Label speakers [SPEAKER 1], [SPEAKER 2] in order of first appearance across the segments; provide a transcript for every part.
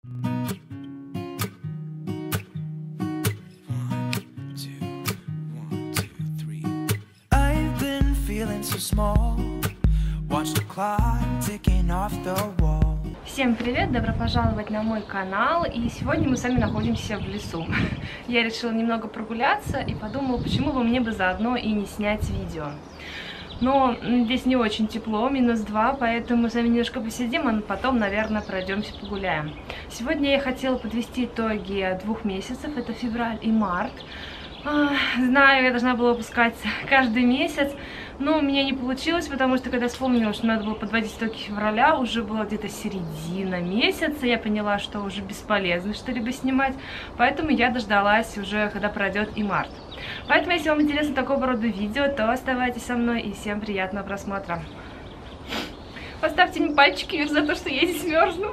[SPEAKER 1] Всем привет! Добро пожаловать на мой канал, и сегодня мы с вами находимся в лесу. Я решила немного прогуляться и подумала, почему бы мне заодно и не снять видео. Но здесь не очень тепло, -2, поэтому мы с вами немножко посидим, а потом, наверное, пройдемся погуляем. Сегодня я хотела подвести итоги 2 месяцев, это февраль и март. Знаю, я должна была выпускать каждый месяц, но у меня не получилось, потому что когда вспомнила, что надо было подводить итоги февраля, уже была где-то середина месяца, я поняла, что уже бесполезно что-либо снимать, поэтому я дождалась уже, когда пройдет и март. Поэтому, если вам интересно такого рода видео, то оставайтесь со мной, и всем приятного просмотра. Поставьте мне пальчики вверх за то, что я здесь мерзну.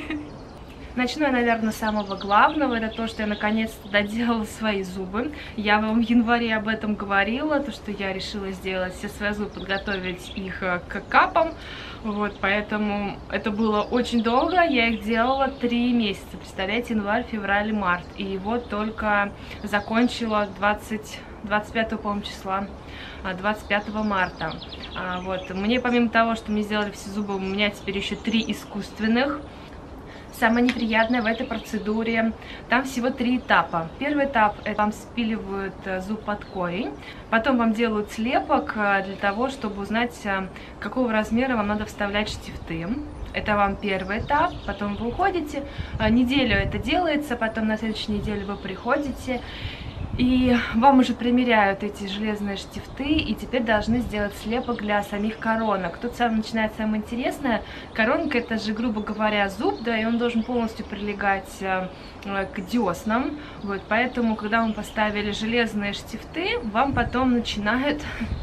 [SPEAKER 1] Начну я, наверное, с самого главного, это то, что я наконец-то доделала свои зубы. Я вам в январе об этом говорила, то, что я решила сделать все свои зубы, подготовить их к капам. Вот, поэтому это было очень долго, я их делала 3 месяца, представляете, январь, февраль, март. И вот только закончила 25, по-моему, числа, 25 марта. Вот, мне помимо того, что мы сделали все зубы, у меня теперь еще 3 искусственных. Самое неприятное в этой процедуре, там всего 3 этапа. Первый этап – это вам спиливают зуб под корень, потом вам делают слепок для того, чтобы узнать, какого размера вам надо вставлять штифты. Это вам первый этап, потом вы уходите, неделю это делается, потом на следующей неделе вы приходите, и вам уже примеряют эти железные штифты, и теперь должны сделать слепок для самих коронок. Тут начинается самое интересное. Коронка — это же, грубо говоря, зуб, да, и он должен полностью прилегать к деснам. Вот, поэтому, когда вам поставили железные штифты, вам потом начинают,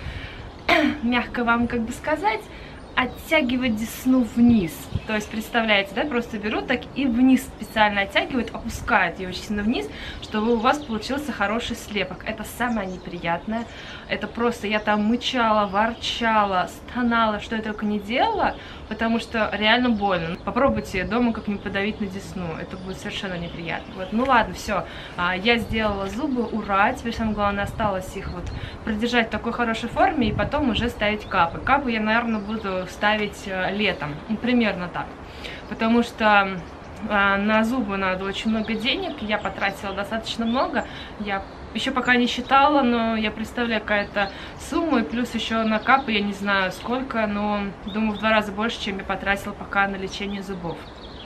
[SPEAKER 1] мягко вам как бы сказать, оттягивать десну вниз. То есть, представляете, да, просто берут так и вниз специально оттягивают, опускают ее очень сильно вниз, чтобы у вас получился хороший слепок. Это самое неприятное. Это просто, я там мычала, ворчала, стонала, что я только не делала, потому что реально больно. Попробуйте дома как-нибудь подавить на десну, это будет совершенно неприятно. Вот, ну ладно, все, я сделала зубы, ура, теперь самое главное осталось их вот продержать в такой хорошей форме и потом уже ставить капы. Капы я, наверное, буду ставить летом, примерно так, потому что на зубы надо очень много денег, я потратила достаточно много, я еще пока не считала, но я представляю, какая-то сумма, и плюс еще на капы я не знаю сколько, но думаю в 2 раза больше, чем я потратила пока на лечение зубов.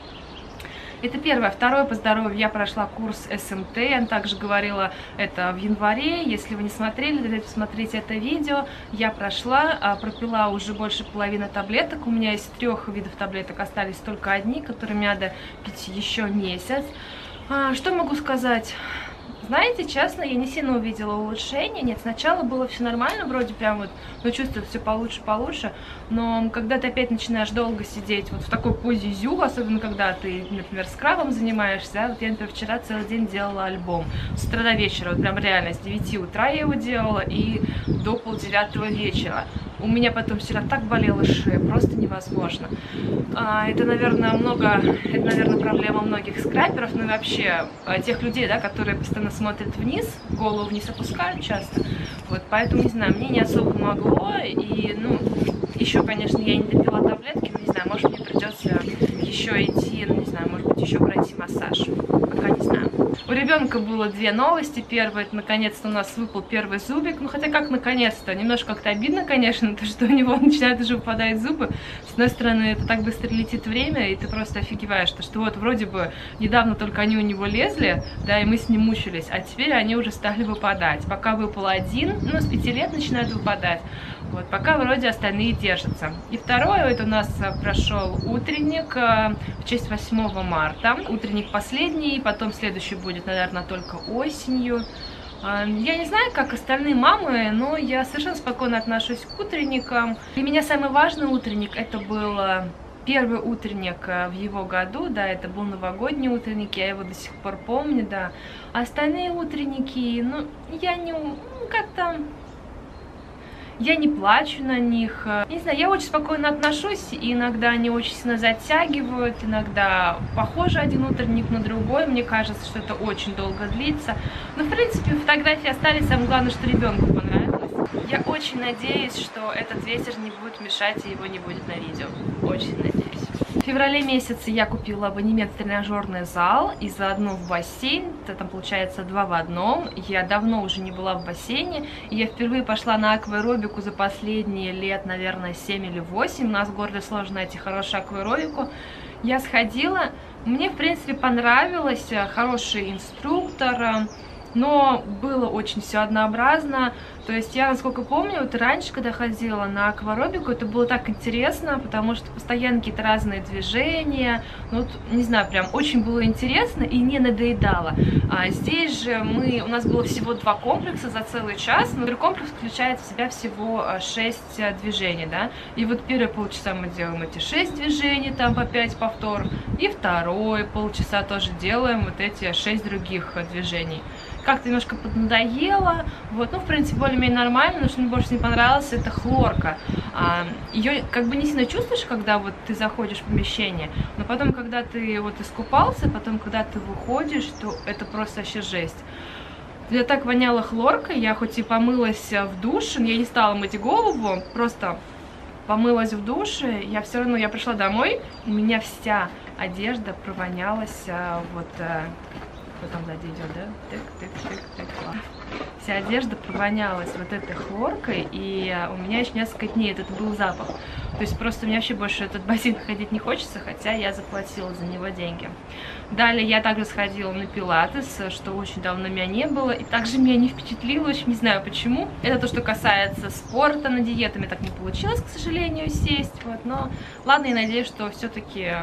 [SPEAKER 1] Это первое. Второе, по здоровью, я прошла курс СМТ, я также говорила это в январе. Если вы не смотрели, давайте посмотрите это видео. Я прошла, пропила уже больше половины таблеток. У меня из 3 видов таблеток остались только одни, которые мне надо пить еще месяц. Что могу сказать? Знаете, честно, я не сильно увидела улучшения. Нет, сначала было все нормально, вроде прям вот, но чувствую все получше, но когда ты опять начинаешь долго сидеть вот в такой позе зю, особенно когда ты, например, скрабом занимаешься, да, вот я, например, вчера целый день делала альбом с утра до вечера, вот прям реально с 9 утра я его делала и до 8:30 вечера. У меня потом вчера так болела шея, просто невозможно. Это, наверное, проблема многих скраперов, ну и вообще тех людей, да, которые постоянно смотрят вниз, голову вниз опускают часто. Вот, поэтому, не знаю, мне не особо помогло. И, ну, еще, конечно, я не допила таблетки, но, не знаю, может, мне придется еще идти, ну, не знаю, может быть, еще пройти массаж. Пока не знаю. У ребенка было 2 новости. Первая, это наконец-то у нас выпал первый зубик. Ну, хотя как наконец-то? Немножко как-то обидно, конечно, то, что у него начинают уже выпадать зубы. С одной стороны, это так быстро летит время, и ты просто офигеваешь, что вот вроде бы недавно только они у него лезли, да, и мы с ним мучились, а теперь они уже стали выпадать. Пока выпал один, ну, с 5 лет начинают выпадать. Вот, пока вроде остальные держатся. И второе, это у нас прошел утренник в честь 8 марта. Утренник последний, потом следующий будет, наверное, только осенью. Я не знаю, как остальные мамы, но я совершенно спокойно отношусь к утренникам. Для меня самый важный утренник это был первый утренник в его году, да, это был новогодний утренник, я его до сих пор помню, да. А остальные утренники, ну, я не, как-то... Я не плачу на них. Не знаю, я очень спокойно отношусь, и иногда они очень сильно затягивают, иногда похожи один утренник на другой. Мне кажется, что это очень долго длится. Но, в принципе, фотографии остались, самое главное, что ребенку понравилось. Я очень надеюсь, что этот ветер не будет мешать, и его не будет на видео. Очень надеюсь. В феврале месяце я купила абонемент в тренажерный зал и заодно в бассейн. Это там получается 2 в 1. Я давно уже не была в бассейне. И я впервые пошла на акваэробику за последние лет, наверное, 7 или 8. У нас в городе сложно найти хорошую акваэробику. Я сходила. Мне, в принципе, понравилось. Хороший инструктор. Но было очень все однообразно. То есть я, насколько помню, вот раньше, когда ходила на акваэробику, это было так интересно, потому что постоянно какие-то разные движения. Ну, вот, не знаю, прям очень было интересно и не надоедало. А здесь же у нас было всего 2 комплекса за целый час, но комплекс включает в себя всего 6 движений, да. И вот первые полчаса мы делаем эти 6 движений, там по 5 повторов, и второе полчаса тоже делаем вот эти 6 других движений. Как-то немножко поднадоело, вот, ну, в принципе, более-менее нормально, но что мне больше не понравилось, это хлорка. Ее как бы не сильно чувствуешь, когда вот ты заходишь в помещение, но потом, когда ты вот искупался, потом, когда ты выходишь, то это просто вообще жесть. Я так воняло хлоркой, я хоть и помылась в душе, я не стала мыть голову, просто помылась в душе, я все равно, я пришла домой, у меня вся одежда провонялась, вот... Кто там сзади идет, да? Тык-тык-тык-тык. Вся одежда провонялась вот этой хлоркой, и у меня еще несколько дней это был запах. То есть просто мне вообще больше этот бассейн ходить не хочется, хотя я заплатила за него деньги. Далее я также сходила на пилатес, что очень давно меня не было, и также меня не впечатлило, очень не знаю почему. Это то, что касается спорта, на диету мне так не получилось, к сожалению, сесть, вот, но ладно, я надеюсь, что все-таки...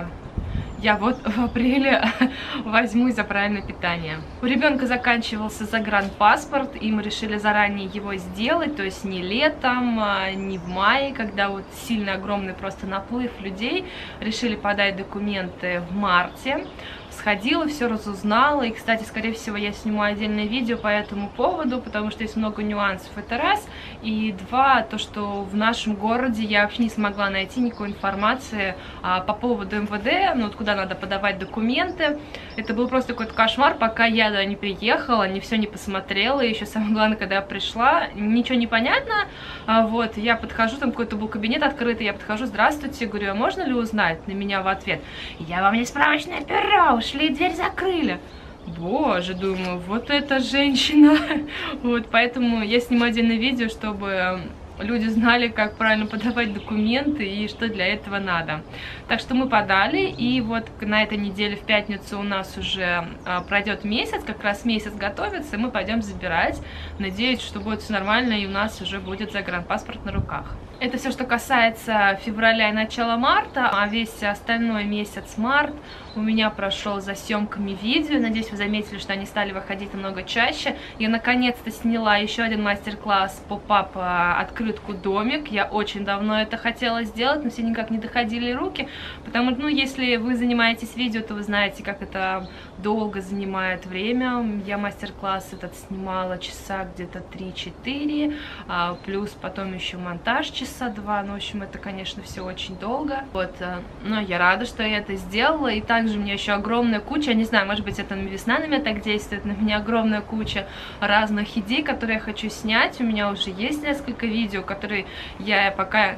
[SPEAKER 1] Я вот в апреле возьмусь за правильное питание. У ребенка заканчивался загранпаспорт, и мы решили заранее его сделать, то есть не летом, не в мае, когда вот сильно огромный просто наплыв людей. Решили подать документы в марте. Сходила, все разузнала, и, кстати, скорее всего, я сниму отдельное видео по этому поводу, потому что есть много нюансов, это раз, и два, то, что в нашем городе я вообще не смогла найти никакой информации по поводу МВД, ну, вот куда надо подавать документы. Это был просто какой-то кошмар, пока я туда не приехала, не все не посмотрела, и еще самое главное, когда я пришла, ничего не понятно, вот, я подхожу, там какой-то был кабинет открытый, я подхожу, здравствуйте, говорю, а можно ли узнать? На меня в ответ, я вам не справочное бюро, ушли, дверь закрыли. Боже, думаю, вот эта женщина. Вот, поэтому я снимаю отдельное видео, чтобы люди знали, как правильно подавать документы и что для этого надо. Так что мы подали, и вот на этой неделе в пятницу у нас уже пройдет месяц, как раз месяц готовится, и мы пойдем забирать. Надеюсь, что будет все нормально, и у нас уже будет загранпаспорт на руках. Это все, что касается февраля и начала марта, а весь остальной месяц март у меня прошел за съемками видео. Надеюсь, вы заметили, что они стали выходить намного чаще. Я наконец-то сняла еще один мастер-класс поп-ап открытку домик. Я очень давно это хотела сделать, но все никак не доходили руки, потому что, ну, если вы занимаетесь видео, то вы знаете, как это долго занимает время. Я мастер-класс этот снимала часа где-то 3-4, плюс потом еще монтаж часа 2, ну, в общем, это, конечно, все очень долго. Вот, но я рада, что я это сделала, и также у меня еще огромная куча, я не знаю, может быть, это весна на меня так действует, на меня огромная куча разных идей, которые я хочу снять. У меня уже есть несколько видео, которые я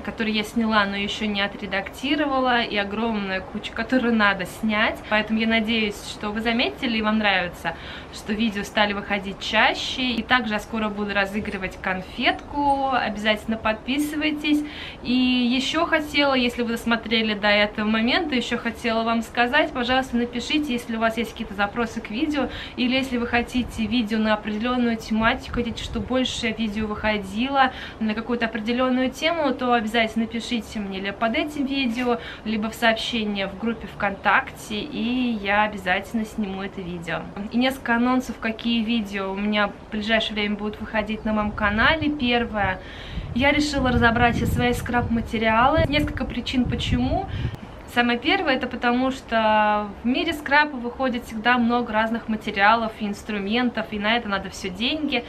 [SPEAKER 1] сняла, но еще не отредактировала, и огромная куча, которую надо снять. Поэтому я надеюсь, что вы заметили и вам нравится, что видео стали выходить чаще. И также я скоро буду разыгрывать конфетку, обязательно подписывайтесь. И еще хотела, если вы досмотрели до этого момента, еще хотела вам сказать, пожалуйста, напишите, если у вас есть какие-то запросы к видео, или если вы хотите видео на определенную тематику, хотите, чтобы больше видео выходило на какую-то определенную тему, то обязательно напишите мне либо под этим видео, либо в сообщение в группе ВКонтакте, и я обязательно сниму это видео. И несколько анонсов, какие видео у меня в ближайшее время будут выходить на моем канале. Первое, я решила разобрать все свои скрап-материалы. Несколько причин, почему. Самое первое, это потому что в мире скрапа выходит всегда много разных материалов и инструментов, и на это надо все деньги.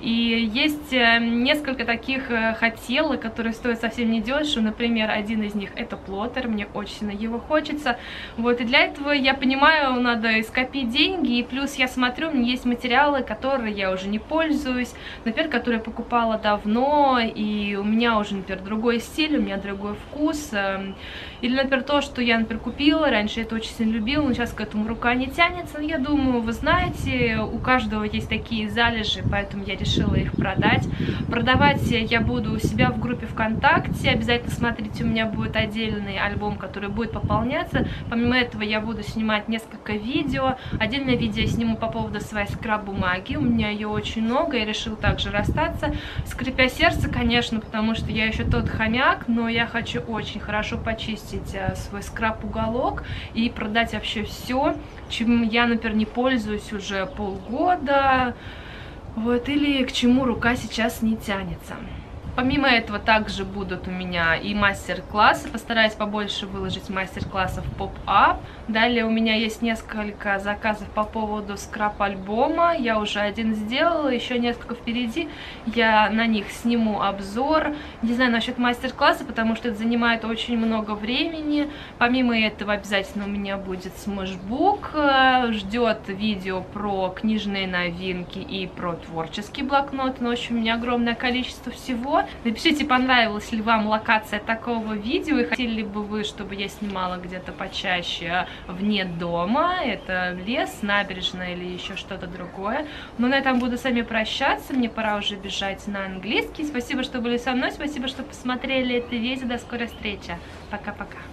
[SPEAKER 1] И есть несколько таких хотелок, которые стоят совсем недешево. Например, один из них это плоттер, мне очень сильно его хочется. Вот, и для этого, я понимаю, надо скопить деньги, и плюс я смотрю, у меня есть материалы, которые я уже не пользуюсь, например, которые я покупала давно, и у меня уже, например, другой стиль, у меня другой вкус. Или, например, то, что я, например, купила, раньше я это очень сильно любила, но сейчас к этому рука не тянется. Я думаю, вы знаете, у каждого есть такие залежи, поэтому я решила их продать. Продавать я буду у себя в группе ВКонтакте. Обязательно смотрите, у меня будет отдельный альбом, который будет пополняться. Помимо этого я буду снимать несколько видео. Отдельное видео я сниму по поводу своей скраб-бумаги. У меня ее очень много, я решила также расстаться. Скрипя сердце, конечно, потому что я еще тот хомяк, но я хочу очень хорошо почистить свой скраб-уголок и продать вообще все, чем я, например, не пользуюсь уже полгода, вот, или к чему рука сейчас не тянется. Помимо этого также будут у меня и мастер-классы, постараюсь побольше выложить мастер-классов поп-ап. Далее у меня есть несколько заказов по поводу скраб-альбома, я уже один сделала, еще несколько впереди, я на них сниму обзор. Не знаю насчет мастер-класса, потому что это занимает очень много времени. Помимо этого обязательно у меня будет смешбук, ждет видео про книжные новинки и про творческий блокнот, но в общем у меня огромное количество всего. Напишите, понравилась ли вам локация такого видео и хотели ли бы вы, чтобы я снимала где-то почаще вне дома. Это лес, набережная или еще что-то другое. Но на этом буду с вами прощаться, мне пора уже бежать на английский. Спасибо, что были со мной, спасибо, что посмотрели это видео. До скорой встречи. Пока-пока.